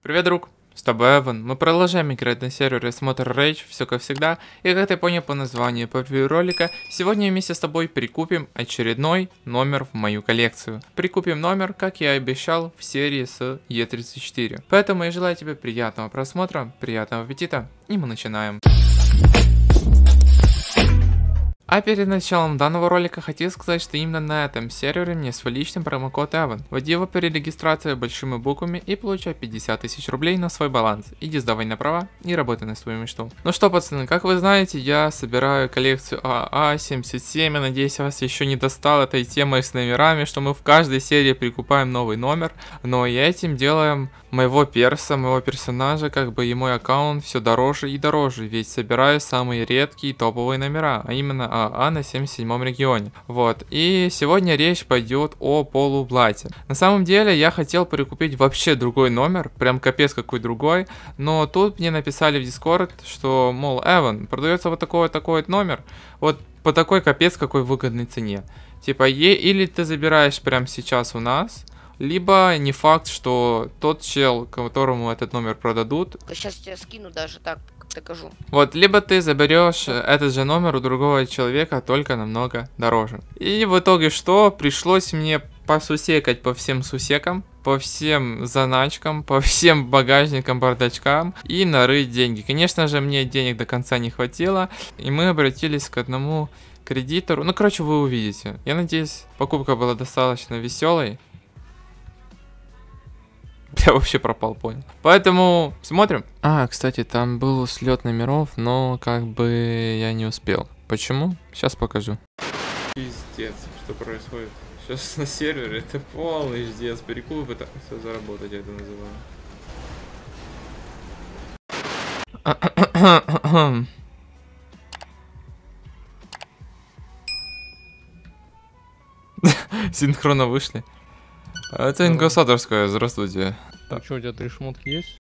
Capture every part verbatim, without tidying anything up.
Привет, друг! С тобой Эван. Мы продолжаем играть на сервере Смотр Rage, все как всегда. И как ты понял по названию по превью ролика, сегодня вместе с тобой прикупим очередной номер в мою коллекцию. Прикупим номер, как я и обещал, в серии с Е тридцать четыре. Поэтому я желаю тебе приятного просмотра, приятного аппетита, и мы начинаем. А перед началом данного ролика хотел сказать, что именно на этом сервере мне свой личный промокод Эван. Вводи его перед регистрацией большими буквами и получай пятьдесят тысяч рублей на свой баланс. Иди сдавай на права и работай на свою мечту. Ну что, пацаны, как вы знаете, я собираю коллекцию АА семьдесят семь. Я надеюсь, вас еще не достала этой темой с номерами, что мы в каждой серии прикупаем новый номер. Но и этим делаем моего перса, моего персонажа, как бы и мой аккаунт все дороже и дороже. Ведь собираю самые редкие топовые номера, а именно АА на семьдесят седьмом регионе. Вот. И сегодня речь пойдет о полублате. На самом деле я хотел прикупить вообще другой номер, прям капец какой другой. Но тут мне написали в Discord, что, мол, Эван, продается вот такой вот такой вот номер, вот по такой капец какой выгодной цене. Типа, е или ты забираешь прямо сейчас у нас, либо не факт, что тот чел, которому этот номер продадут. Сейчас тебе скину даже так. Докажу. Вот, либо ты заберешь этот же номер у другого человека, только намного дороже. И в итоге что? Пришлось мне посусекать по всем сусекам, по всем заначкам, по всем багажникам, бардачкам и нарыть деньги. Конечно же, мне денег до конца не хватило, и мы обратились к одному кредитору. Ну, короче, вы увидите. Я надеюсь, покупка была достаточно веселой. Я вообще пропал, понял. Поэтому смотрим. А, кстати, там был слет номеров, но как бы я не успел. Почему? Сейчас покажу. Пиздец, что происходит. Сейчас на сервере это полный пиздец. Перекупы пытаются заработать, я это называю. Синхронно вышли. Это инкассаторская, здравствуйте. Так, что, у тебя три шмотки есть?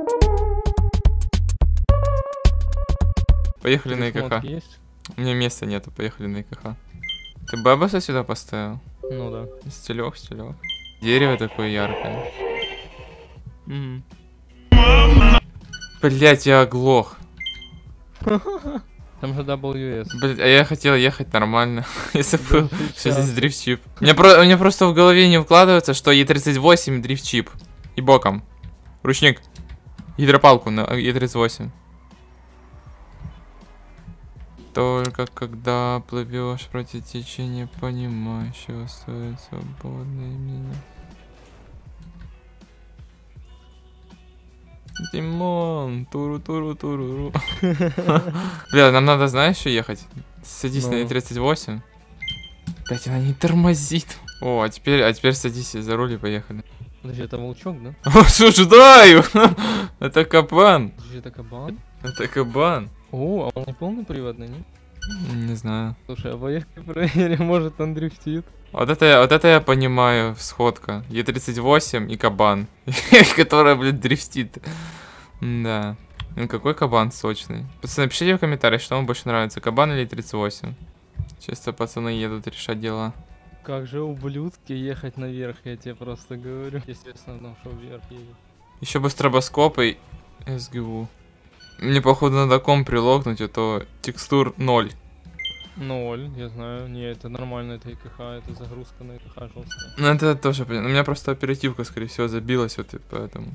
Поехали три на ИКХ. Есть? У меня места нету, поехали на ИКХ. Ты бабаса сюда поставил? Ну да. Стелек, стелек. Дерево такое яркое. Угу. Блять, я оглох. Там же дабл ю эс. Блять, а я хотел ехать нормально. Если был, что здесь дрифт-чип. Мне, про... Мне просто в голове не вкладывается, что Е тридцать восемь дрифт-чип. И боком. Ручник. Гидропалку на Е тридцать восемь. Только когда плывешь против течения, понимаешь, что стоит свободное меня. Димон, туру-туру-туру-ру. Бля, нам надо, знаешь, что ехать? Садись на Е тридцать восемь. Блять, она не тормозит. О, а теперь, а теперь садись за руль и поехали. Подожди, это волчок, да? Осуждаю! Это кабан. Подожди, это кабан? Это кабан. О, а он не полный приводный, не? Не знаю. Слушай, а поехали проверим, может он дрифтит. Вот это, вот это я понимаю, сходка. Е тридцать восемь и кабан. Которая, блядь, дрифтит. Да. Ну какой кабан сочный. Пацаны, напишите в комментариях, что вам больше нравится, кабан или Е тридцать восемь. Чисто пацаны едут решать дела. Как же ублюдки ехать наверх, я тебе просто говорю. Естественно, потому что вверх едет. Еще бы стробоскоп и СГУ. Мне, походу, надо комп прилогнуть, а то текстур ноль. Ноль, я знаю. Не, это нормально, это ИКХ, это загрузка на ИКХ жесткая. Ну, это тоже понятно. У меня просто оперативка, скорее всего, забилась, вот и поэтому.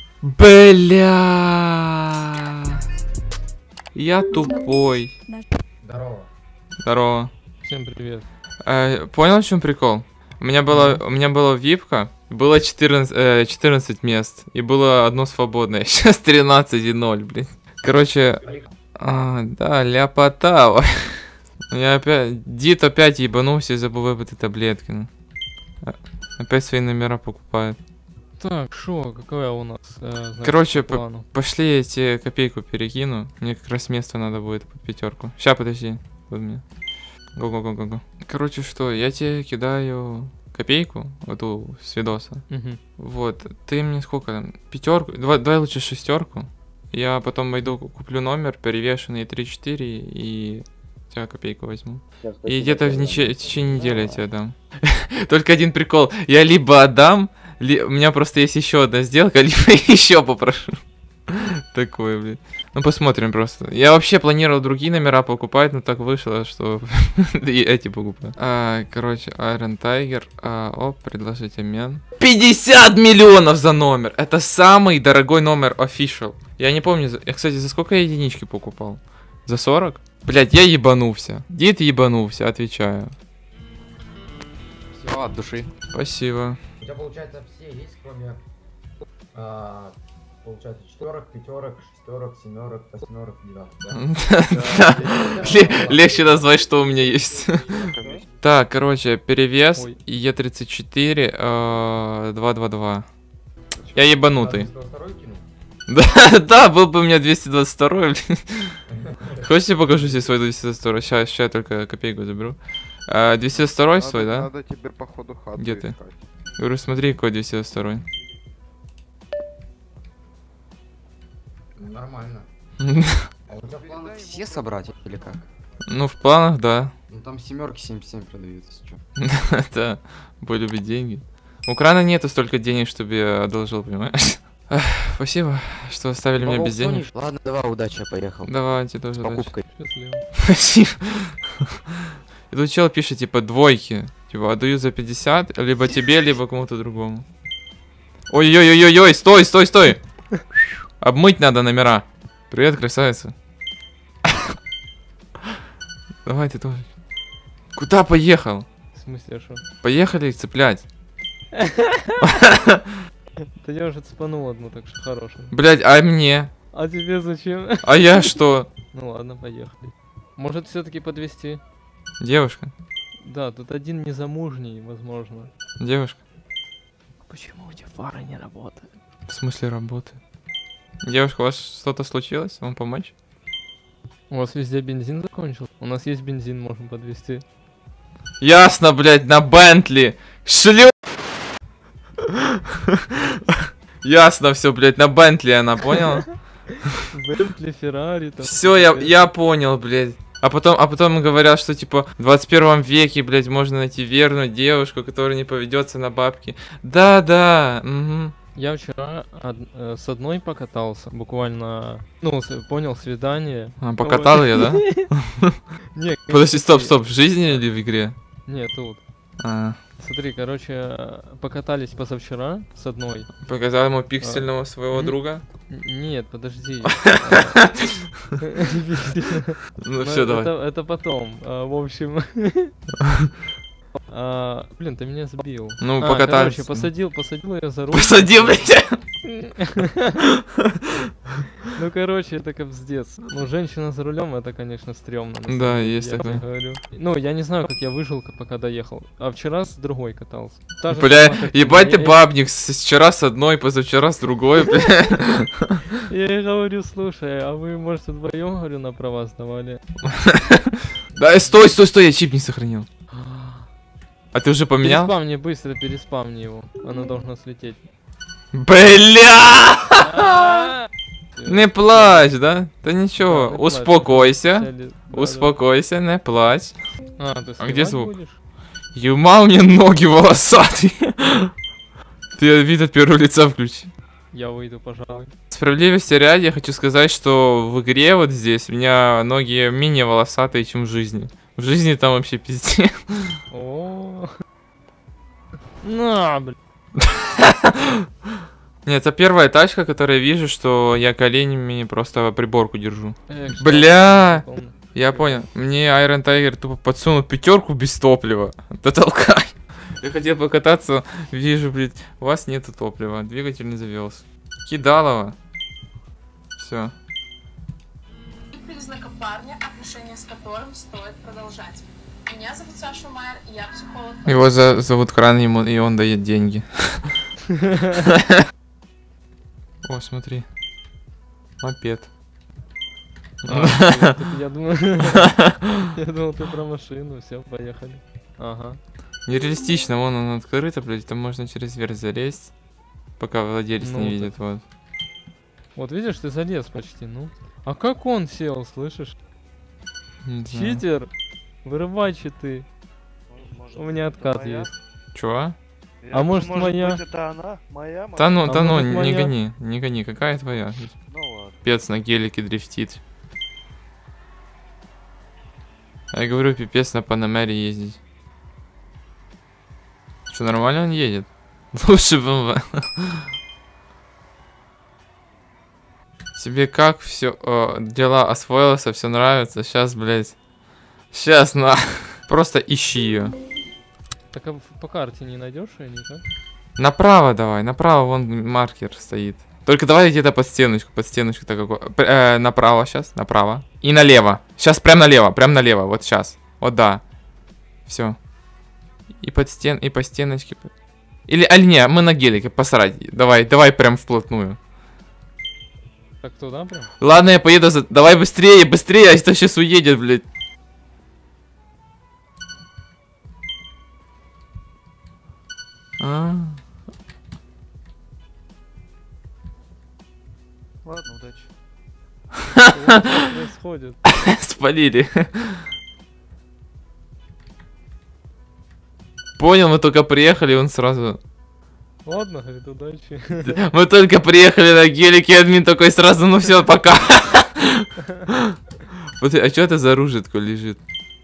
Бля! Я тупой. Здорово. Здорово. Всем привет. Э, понял, в чем прикол? У меня была, у меня была випка, было четырнадцать, э, четырнадцать мест, и было одно свободное. Сейчас тринадцать и ноль, блин. Короче, а, да, ляпотава. Я опять, Дид опять ебанулся и забыл выпить таблетки. Ну. Опять свои номера покупает. Так, шо, какая у нас? Э, значит, Короче, по плану? Пошли я тебе копейку перекину. Мне как раз место надо будет под пятерку. Сейчас, подожди. Вот мне. Го-го-го-го-го. Короче, что, я тебе кидаю копейку, вот эту с видоса. Угу. Вот, ты мне сколько там? Пятерку? Давай, давай лучше шестерку. Я потом пойду куплю номер, перевешенный три-четыре и у тебя копейку возьму. И где-то в, в течение недели я тебе дам. Только один прикол. Я либо отдам Ли... У меня просто есть еще одна сделка, либо еще попрошу. Такое, блин. Ну, посмотрим просто. Я вообще планировал другие номера покупать, но так вышло, что и эти покупаю. А, короче, Iron Tiger. А, оп, предложить обмен. пятьдесят миллионов за номер! Это самый дорогой номер official. Я не помню, я, кстати, за сколько я единички покупал? За сорок? Блять, я ебанулся. Дид ебанулся, отвечаю. Все, от души. Спасибо. У тебя, получается, все есть, кроме, а, получается, четверок, пятерок, шестерок, семерок, восьмерок, девяток, да? Легче назвать, что у меня есть. Так, короче, перевес и Е тридцать четыре, два два два. Я ебанутый. Да, да, был бы у меня двести двадцать два, блин. Хочешь, я покажу себе свой двести двадцать два? Сейчас, сейчас я только копейку заберу. двести двадцать два свой, да? Надо тебе, походу, хату Где ты? искать. Говорю, смотри, какой двести двадцать два. Нормально. А у тебя в планах Все собрать или как? Ну, в планах, да. Ну там семерки семьдесят семь продаются, чё. Да, боль любит деньги. У крана нету столько денег, чтобы я одолжил, понимаешь? Спасибо, что оставили меня без денег. Ладно, давай, удачи, я поехал. Давайте тоже С покупкой. Спасибо. И тут чел пишет, типа, двойки. Типа, отдаю за пятьдесят, либо тебе, либо кому-то другому. Ой-ой-ой-ой-ой, стой, стой, стой! Обмыть надо номера. Привет, красавица. Давай ты тоже. Куда поехал? В смысле, что? Поехали их цеплять. Да я уже цепанул одну, так что хорошая. Блять, а мне? А тебе зачем? А я что? Ну ладно, поехали. Может все-таки подвести? Девушка. Да, тут один незамужний, возможно. Девушка. Почему у тебя фары не работают? В смысле работы? Девушка, у вас что-то случилось? Вам помочь? У вас везде бензин закончился? У нас есть бензин, можем подвести. Ясно, блядь, на Бентли. Шлю. Ясно все, блядь, на Бентли она, понял? Бентли, Феррари, там. Все, я, я понял, блядь. А потом, а потом говорят, что типа в двадцать первом веке, блядь, можно найти верную девушку, которая не поведется на бабки. Да, да. Угу. Я вчера од- э, с одной покатался, буквально, ну, с- понял, свидание. А, покатал ее, да? Не, Подожди, стоп, стоп, в жизни или в игре? Не, тут. А, Смотри, короче, э, покатались позавчера с одной. показал ему пиксельного своего М? друга? Н- Нет, подожди. Ну Ну, все, давай. Это это потом. А, В общем. А, Блин, ты меня сбил. Ну, А, покатались. Короче, посадил, посадил ее за руль. Посадил, блядь. Ну, короче, это капздец. Ну, женщина за рулем, это, конечно, стрёмно. на самом Да, деле, есть я такое. тебе говорю. Ну, я не знаю, как я выжил, к- пока доехал. А вчера с другой катался. Та же Бля, сама, как и ебать ты я- бабник, с- вчера с одной, позавчера с другой, бля. Я ей говорю, слушай, а вы, может, вдвоем, говорю, на права сдавали? Да, стой, стой, стой, я чип не сохранил. А ты уже поменял? Переспамни быстро, переспамни его. Оно должно слететь. Бля! Не плачь, да? Да ничего, Да, не плачь. успокойся. Взяли- да, Успокойся, не плачь. да. А, ты А где сливать звук? будешь? Юма, у меня ноги волосатые. Ты вид от первого лица включи. Я выйду, пожалуй. Справедливости ради, я хочу сказать, что в игре вот здесь у меня ноги менее волосатые, чем в жизни. В жизни там вообще пиздец. О. На, блин. Нет, это первая тачка, которая вижу, что я коленями просто приборку держу. Эх, что Бля! ты, помню. Я понял. Мне Iron Tiger тупо подсунул пятерку без топлива. Да толкай. Я хотел покататься, вижу, блядь, у вас нету топлива, двигатель не завелся. Кидалово. Все. Признака парня, отношения с которым стоит продолжать. Меня зовут Саша Майер, и я психолог. Его за- зовут Кран, ему, и он дает деньги. О, смотри. Мопед. А, я- Я думал, я думал, ты про машину, все, поехали. Ага. Нереалистично, вон он открыто, блядь, там можно через верх залезть, пока владелец Ну, не так. видит, вот. Вот видишь, ты залез почти, ну. А как он сел, слышишь? Не знаю. Читер! Вырывай читы. У меня откат есть. Чё? А может, моя? быть, это она? Моя? Да ну, А да ну, может, не моя? гони, не гони, какая твоя? Ну ладно. Пипец на гелике дрифтит. Я говорю, пипец на Панамере ездить. Что, нормально он едет? Лучше бы он... Тебе как все дела освоился, все нравится? Сейчас, блядь. Сейчас, на. Просто ищи ее. Так а по карте не найдешь ее никак? Направо давай, направо вон маркер стоит. Только давай где-то под стеночку, под стеночку так какой. Э, направо сейчас, направо. И налево. Сейчас прям налево, прям налево, вот сейчас. Вот да. Все. И под стен, и по стеночке. Или, а не, мы на гелике, посрать. Давай, давай прям вплотную. Так туда прям? Ладно, я поеду за... Давай быстрее, быстрее, а то сейчас уедет, блядь. А. Ладно, удачи. Что происходит? Спалили. Понял, мы только приехали, он сразу... Ладно, говорит, удачи. Мы только приехали на гелике, админ такой сразу, ну все, пока. Вот, а что это за оружие такое лежит?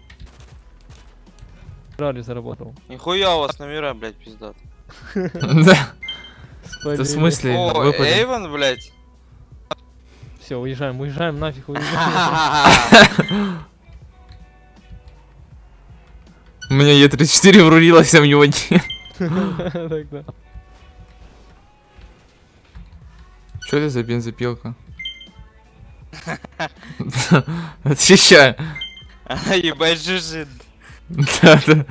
Ралли заработал. Нихуя у вас номера, блядь, пиздат. Да. Это в смысле? О, Выпали. Эйвен, блядь. Все, уезжаем, уезжаем, нафиг уезжаем. У меня Е тридцать четыре врурилась, а у него нет. Тогда. Что это за бензопилка? Отвечай. Ебать, жужжит. Да, да.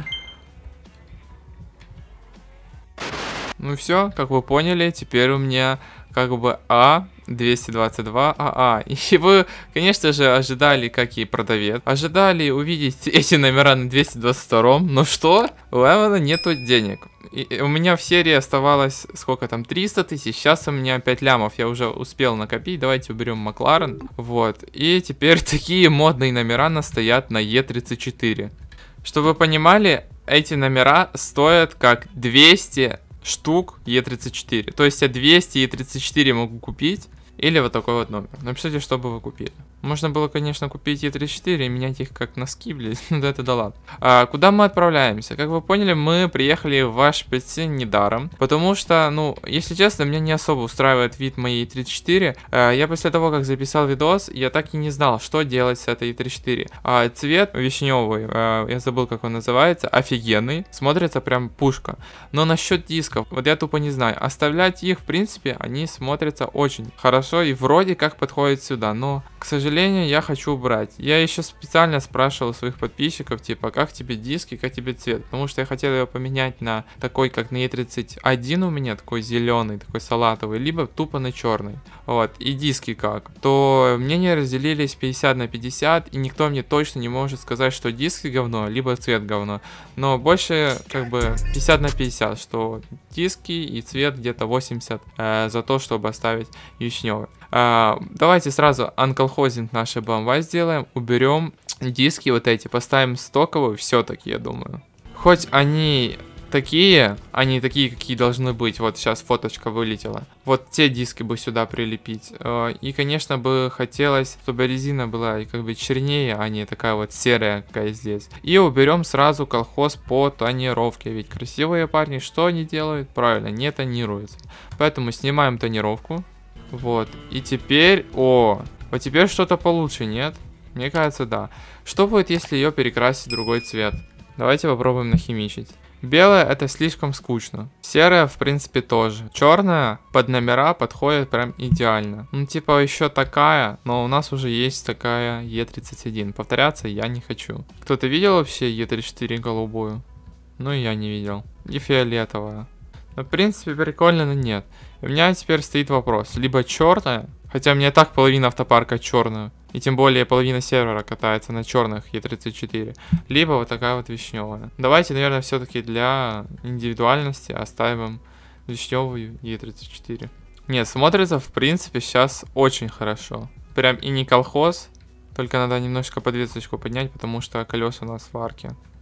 Ну все, как вы поняли, теперь у меня как бы А двести двадцать два АА. И вы, конечно же, ожидали, как и продавец, ожидали увидеть эти номера на двести двадцать втором, но что? У Эвана нету денег. И у меня в серии оставалось, сколько там, триста тысяч, сейчас у меня пять лямов, я уже успел накопить, давайте уберем Макларен, вот, и теперь такие модные номера настоят на Е тридцать четыре. Чтобы вы понимали, эти номера стоят как двести штук Е тридцать четыре, то есть я двести Е тридцать четыре могу купить, или вот такой вот номер. Напишите, что бы вы купили. Можно было, конечно, купить Е тридцать четыре и менять их как носки, блядь. Ну да это да ладно. А, куда мы отправляемся? Как вы поняли, мы приехали в H пять недаром. Потому что, ну, если честно, меня не особо устраивает вид моей Е тридцать четыре. А, я после того, как записал видос, я так и не знал, что делать с этой Е тридцать четыре. А, цвет вишневый, а, я забыл, как он называется, офигенный. Смотрится прям пушка. Но насчет дисков, вот я тупо не знаю. Оставлять их, в принципе, они смотрятся очень хорошо и вроде как подходят сюда. Но, к сожалению, К сожалению, я хочу убрать. Я еще специально спрашивал своих подписчиков, типа, как тебе диски, как тебе цвет. Потому что я хотел его поменять на такой, как на Е тридцать один у меня, такой зеленый, такой салатовый, либо тупо на черный. Вот, и диски как. То мнения разделились пятьдесят на пятьдесят, и никто мне точно не может сказать, что диски говно, либо цвет говно. Но больше, как бы, пятьдесят на пятьдесят, что диски и цвет где-то восемьдесят э, за то, чтобы оставить вишневый. Uh, давайте сразу анколхозинг нашей бэ эм вэ сделаем, уберем диски вот эти, поставим стоковую, все-таки, я думаю. Хоть они такие, они такие, какие должны быть, вот сейчас фоточка вылетела. Вот те диски бы сюда прилепить. Uh, и, конечно, бы хотелось, чтобы резина была как бы чернее, а не такая вот серая, какая здесь. И уберем сразу колхоз по тонировке, ведь красивые парни что они делают? Правильно, не тонируются. Поэтому снимаем тонировку. Вот, и теперь, о, вот теперь что-то получше, нет? Мне кажется, да. Что будет, если ее перекрасить в другой цвет? Давайте попробуем нахимичить. Белая это слишком скучно. Серая, в принципе, тоже. Черная под номера подходит прям идеально. Ну, типа, еще такая, но у нас уже есть такая Е тридцать один. Повторяться я не хочу. Кто-то видел вообще Е тридцать четыре голубую? Ну, я не видел. И фиолетовая. Ну, в принципе, прикольно, но нет. У меня теперь стоит вопрос. Либо черная, хотя у меня так половина автопарка черная, и тем более половина сервера катается на черных Е тридцать четыре. Либо вот такая вот вишневая. Давайте, наверное, все-таки для индивидуальности оставим вишневую Е тридцать четыре. Нет, смотрится, в принципе, сейчас очень хорошо. Прям и не колхоз, только надо немножко подвесочку поднять, потому что колеса у нас в арке.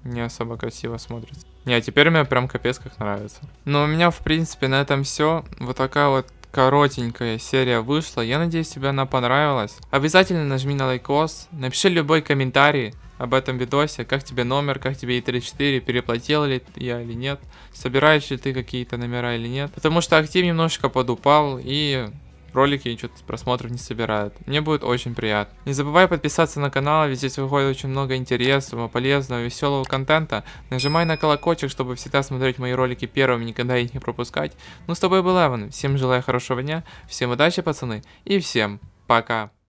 Не особо красиво смотрится. Не, теперь мне прям капец как нравится. Но у меня, в принципе, на этом все. Вот такая вот коротенькая серия вышла. Я надеюсь, тебе она понравилась. Обязательно нажми на лайкос. Напиши любой комментарий об этом видосе. Как тебе номер, как тебе и тридцать четыре, переплатил ли я или нет. Собираешь ли ты какие-то номера или нет. Потому что актив немножечко подупал и... ролики что-то просмотров не собирают. Мне будет очень приятно. Не забывай подписаться на канал, ведь здесь выходит очень много интересного, полезного, веселого контента. Нажимай на колокольчик, чтобы всегда смотреть мои ролики первыми, никогда их не пропускать. Ну, с тобой был Эван. Всем желаю хорошего дня, всем удачи, пацаны, и всем пока.